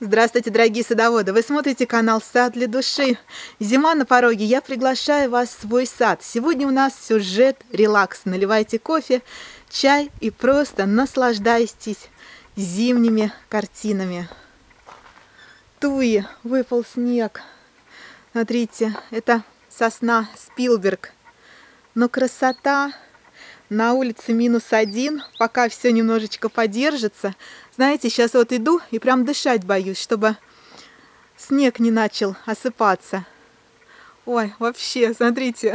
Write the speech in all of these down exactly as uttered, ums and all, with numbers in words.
Здравствуйте, дорогие садоводы! Вы смотрите канал «Сад для души». Зима на пороге, я приглашаю вас в свой сад. Сегодня у нас сюжет релакс. Наливайте кофе, чай и просто наслаждайтесь зимними картинами. Туи, выпал снег. Смотрите, это сосна Спилберг. Но красота! На улице минус один, пока все немножечко подержится. Знаете, сейчас вот иду и прям дышать боюсь, чтобы снег не начал осыпаться. Ой, вообще, смотрите,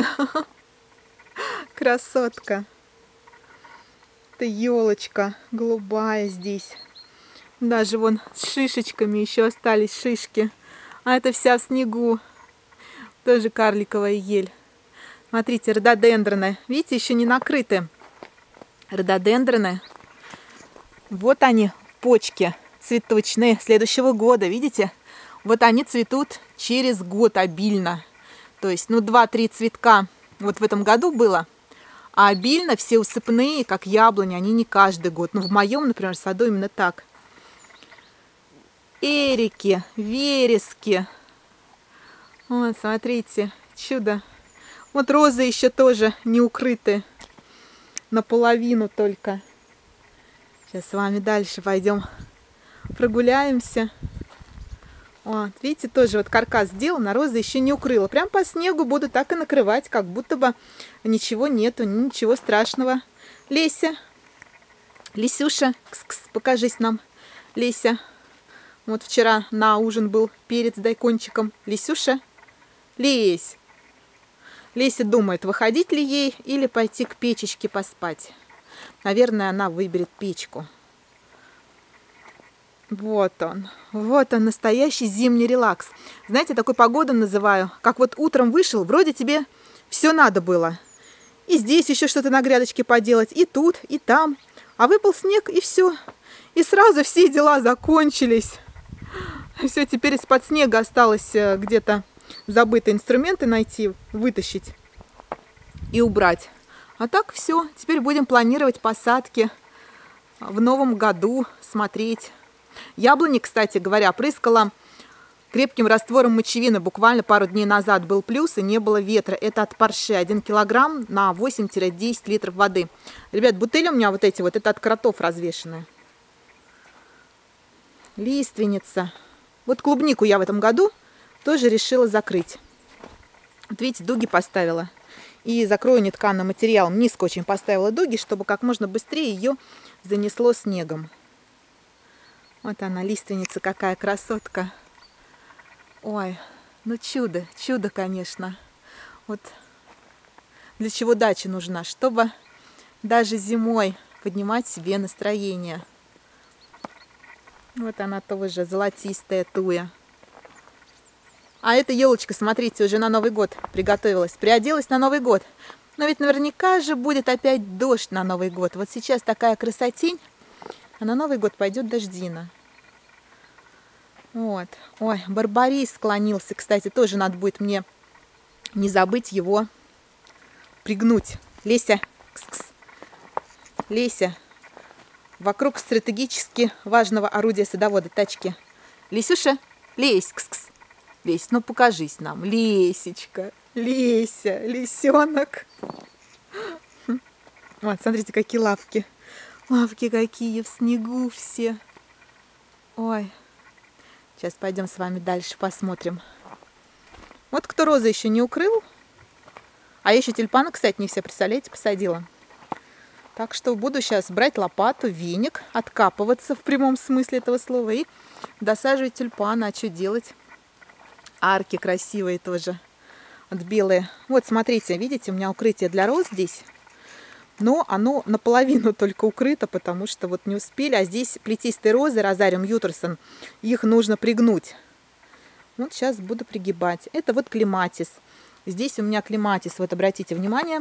красотка. Это елочка голубая здесь. Даже вон с шишечками еще остались шишки. А это вся в снегу. Тоже карликовая ель. Смотрите, рододендроны. Видите, еще не накрыты. Рододендроны. Вот они, почки цветочные следующего года. Видите? Вот они цветут через год обильно. То есть, ну, два-три цветка вот в этом году было. А обильно все усыпные, как яблони, они не каждый год. Ну, в моем, например, саду именно так. Эрики, верески. Вот, смотрите, чудо. Вот розы еще тоже не укрыты, наполовину только. Сейчас с вами дальше пойдем прогуляемся. Вот, видите, тоже вот каркас сделан, а розы еще не укрыла. Прям по снегу буду так и накрывать, как будто бы ничего нету, ничего страшного. Леся, Лисюша, кс-кс, покажись нам, Леся. Вот вчера на ужин был перец с дайкончиком. Лисюша, лезь. Леся думает, выходить ли ей или пойти к печечке поспать. Наверное, она выберет печку. Вот он. Вот он, настоящий зимний релакс. Знаете, такую погоду называю, как вот утром вышел, вроде тебе все надо было. И здесь еще что-то на грядочке поделать, и тут, и там. А выпал снег, и все. И сразу все дела закончились. Все, теперь из-под снега осталось где-то забытые инструменты найти, вытащить и убрать. А так все. Теперь будем планировать посадки в новом году, смотреть. Яблони, кстати говоря, прыскала крепким раствором мочевины. Буквально пару дней назад был плюс и не было ветра. Это от парши. один килограмм на восемь-десять литров воды. Ребят, бутыли у меня вот эти вот, это от кротов развешенные. Лиственница. Вот клубнику я в этом году тоже решила закрыть. Вот видите, дуги поставила. И закрою нетканым материалом. Низко очень поставила дуги, чтобы как можно быстрее ее занесло снегом. Вот она, лиственница, какая красотка. Ой, ну чудо, чудо, конечно. Вот для чего дача нужна? Чтобы даже зимой поднимать себе настроение. Вот она тоже, золотистая туя. А эта елочка, смотрите, уже на Новый год приготовилась. Приоделась на Новый год. Но ведь наверняка же будет опять дождь на Новый год. Вот сейчас такая красотень, а на Новый год пойдет дождина. Вот. Ой, барбарис склонился. Кстати, тоже надо будет мне не забыть его пригнуть. Леся, кс-кс. Леся. Вокруг стратегически важного орудия садовода, тачки. Лисюша, лезь, кс-кс. Лесь, ну покажись нам, Лесечка, Леся, лисенок. Вот, смотрите, какие лапки. Лапки какие в снегу все. Ой. Сейчас пойдем с вами дальше посмотрим. Вот кто розы еще не укрыл. А я еще тюльпаны, кстати, не все, представляете, посадила. Так что буду сейчас брать лопату, веник, откапываться в прямом смысле этого слова и досаживать тюльпаны. А что делать? Арки красивые тоже. Вот белые. Вот, смотрите, видите, у меня укрытие для роз здесь. Но оно наполовину только укрыто, потому что вот не успели. А здесь плетистые розы, розариум ютерсон. Их нужно пригнуть. Вот сейчас буду пригибать. Это вот клематис. Здесь у меня клематис. Вот обратите внимание.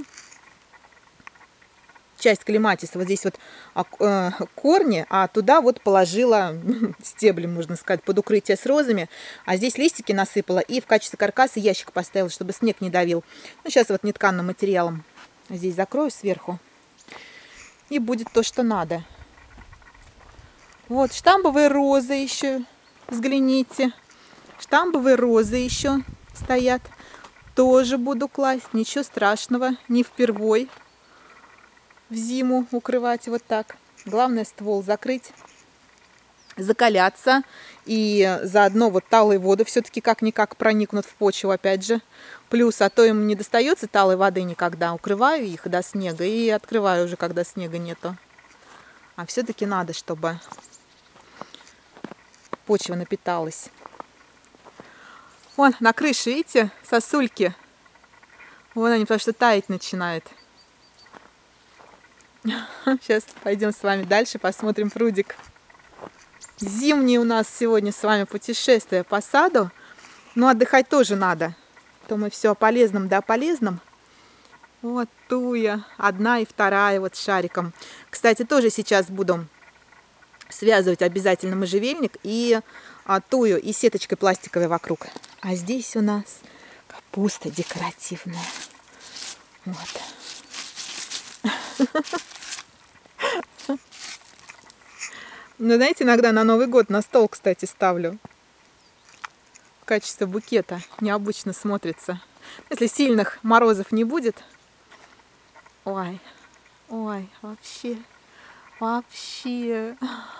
Часть клематиса, вот здесь вот э, корни, а туда вот положила стебли, можно сказать, под укрытие с розами. А здесь листики насыпала и в качестве каркаса ящик поставила, чтобы снег не давил. Ну, сейчас вот нетканным материалом здесь закрою сверху. И будет то, что надо. Вот, штамбовые розы еще взгляните. Штамбовые розы еще стоят. Тоже буду класть, ничего страшного, не впервой в зиму укрывать вот так. Главное ствол закрыть, закаляться, и заодно вот талые воды все-таки как-никак проникнут в почву, опять же. Плюс, а то им не достается талой воды никогда. Укрываю их до снега и открываю уже, когда снега нету. А все-таки надо, чтобы почва напиталась. Вон на крыше, видите, сосульки. Вон они, потому что таять начинают. Сейчас пойдем с вами дальше, посмотрим прудик. Зимнее у нас сегодня с вами путешествие по саду. Но отдыхать тоже надо. То мы все о полезном да о полезном. Вот туя. Одна и вторая вот с шариком. Кстати, тоже сейчас буду связывать обязательно можжевельник и а, тую и сеточкой пластиковой вокруг. А здесь у нас капуста декоративная. Вот. Ну, знаете, иногда на Новый год на стол, кстати, ставлю. В качестве букета. Необычно смотрится. Если сильных морозов не будет. Ой, ой, вообще, вообще.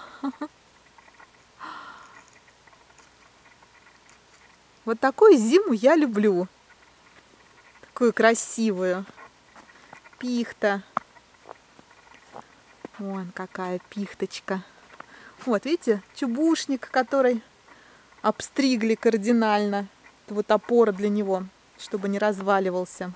Вот такую зиму я люблю. Такую красивую. Пихта. Вон какая пихточка. Вот, видите, чубушник, который обстригли кардинально. Это вот опора для него, чтобы не разваливался.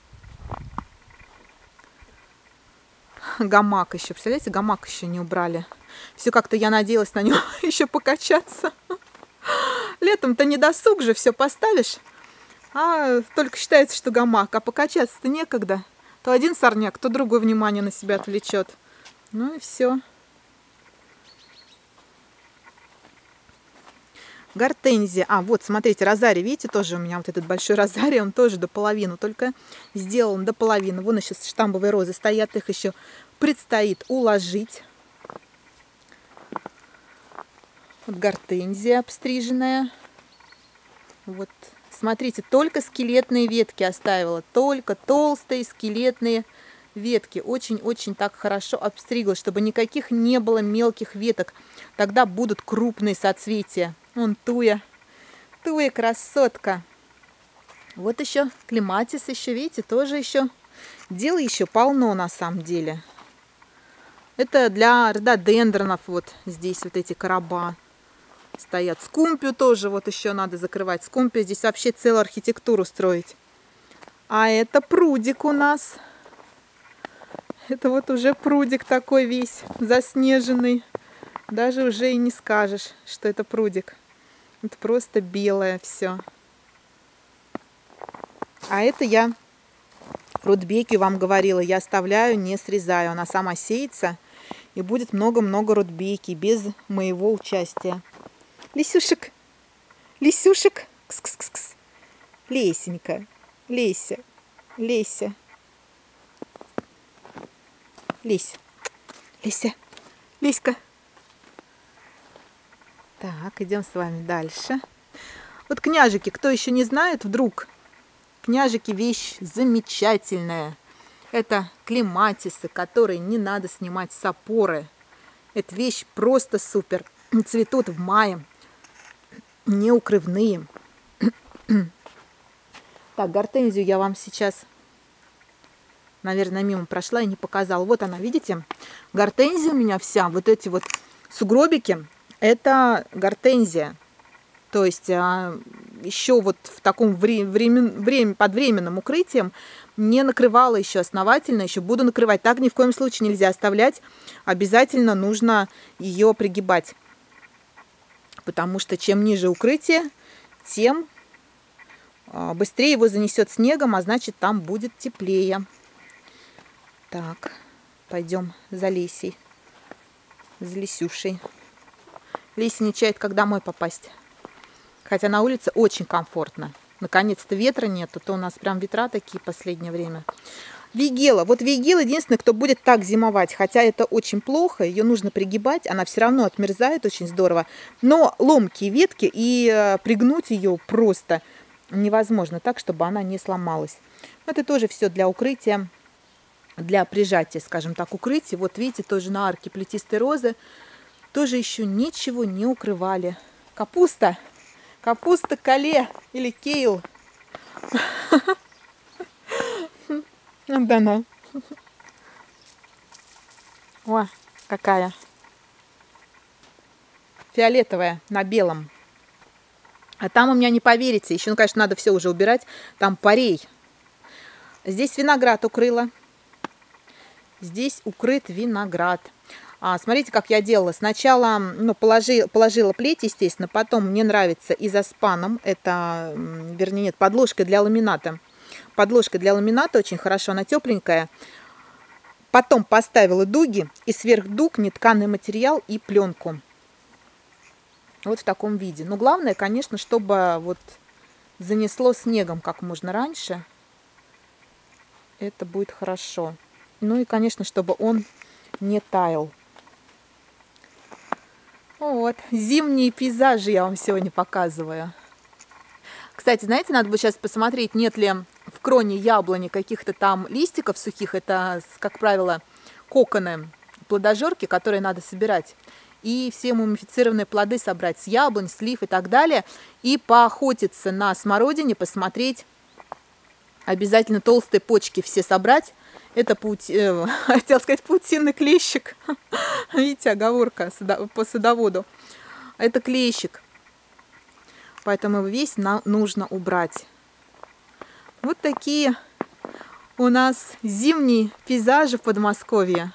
Гамак еще. Представляете, гамак еще не убрали. Все как-то я надеялась на него еще покачаться. Летом-то не досуг же, все поставишь. А только считается, что гамак. А покачаться-то некогда. То один сорняк, то другое внимание на себя отвлечет. Ну и все. Гортензия. А, вот, смотрите, розарий. Видите, тоже у меня вот этот большой розарий. Он тоже до половины. Только сделан до половины. Вон еще штамбовые розы стоят. Их еще предстоит уложить. Вот гортензия обстриженная. Вот, смотрите, только скелетные ветки оставила. Только толстые скелетные ветки. Очень-очень так хорошо обстригла, чтобы никаких не было мелких веток. Тогда будут крупные соцветия. Вон туя. Туя красотка. Вот еще клематис еще, видите, тоже еще. Дела еще полно на самом деле. Это для рододендронов. Вот здесь вот эти короба стоят. Скумпию тоже вот еще надо закрывать. Скумпию здесь вообще целую архитектуру строить. А это прудик у нас. Это вот уже прудик такой весь заснеженный. Даже уже и не скажешь, что это прудик. Это просто белое все. А это я рудбекию вам говорила. Я оставляю, не срезаю. Она сама сеется. И будет много-много рудбеки без моего участия. Лисюшек, Лисюшек, кс-кс-кс-кс. Лесенька, Леся, Леся. Лесь, Леся, Леська. Так, идем с вами дальше. Вот княжики, кто еще не знает, вдруг. Княжики вещь замечательная. Это клематисы, которые не надо снимать с опоры. Эта вещь просто супер. Цветут в мае. Неукрывные. Так, гортензию я вам сейчас, наверное, мимо прошла и не показала. Вот она, видите? Гортензия у меня вся, вот эти вот сугробики, это гортензия. То есть а, еще вот в таком вре времен, время, под временным укрытием не накрывала еще основательно, еще буду накрывать. Так ни в коем случае нельзя оставлять. Обязательно нужно ее пригибать. Потому что чем ниже укрытие, тем быстрее его занесет снегом, а значит там будет теплее. Так, пойдем за Лесей, за Лисюшей. Леся не чает, как домой попасть. Хотя на улице очень комфортно. Наконец-то ветра нету, то у нас прям ветра такие в последнее время. Вигела. Вот вигела единственное, кто будет так зимовать. Хотя это очень плохо, ее нужно пригибать. Она все равно отмерзает очень здорово. Но ломкие ветки, и пригнуть ее просто невозможно так, чтобы она не сломалась. Это тоже все для укрытия, для прижатия, скажем так, укрытия. Вот видите, тоже на арке плетистой розы тоже еще ничего не укрывали. Капуста. Капуста кале или кейл. Вот она. О, какая. Фиолетовая на белом. А там у меня, не поверите, еще, ну, конечно, надо все уже убирать. Там парей. Здесь виноград укрыла. Здесь укрыт виноград. А, смотрите, как я делала. Сначала ну, положи, положила плеть, естественно. Потом мне нравится изоспаном. Это, вернее, нет, подложкой для ламината. Подложка для ламината очень хорошо, она тепленькая. Потом поставила дуги и сверх дуг нетканый материал и пленку. Вот в таком виде. Но главное, конечно, чтобы вот занесло снегом как можно раньше. Это будет хорошо. Ну и, конечно, чтобы он не таял. Вот, зимние пейзажи я вам сегодня показываю. Кстати, знаете, надо будет сейчас посмотреть, нет ли в кроне яблони каких-то там листиков сухих. Это, как правило, коконы, плодожорки, которые надо собирать. И все мумифицированные плоды собрать с яблонь, слив и так далее. И поохотиться на смородине, посмотреть. Обязательно толстые почки все собрать. Это, паути... э, хотел сказать, паутинный клещик. Видите, оговорка по садоводу. Это клещик. Поэтому его весь нужно убрать. Вот такие у нас зимние пейзажи в Подмосковье.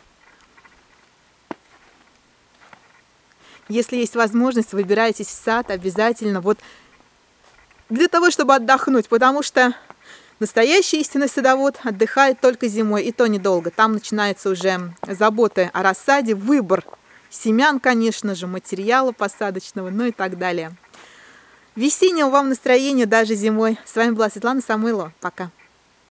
Если есть возможность, выбирайтесь в сад обязательно. Вот для того, чтобы отдохнуть. Потому что настоящий истинный садовод отдыхает только зимой. И то недолго. Там начинаются уже заботы о рассаде, выбор семян, конечно же, материала посадочного, ну и так далее. Весеннего вам настроения даже зимой. С вами была Светлана Самойлова. Пока.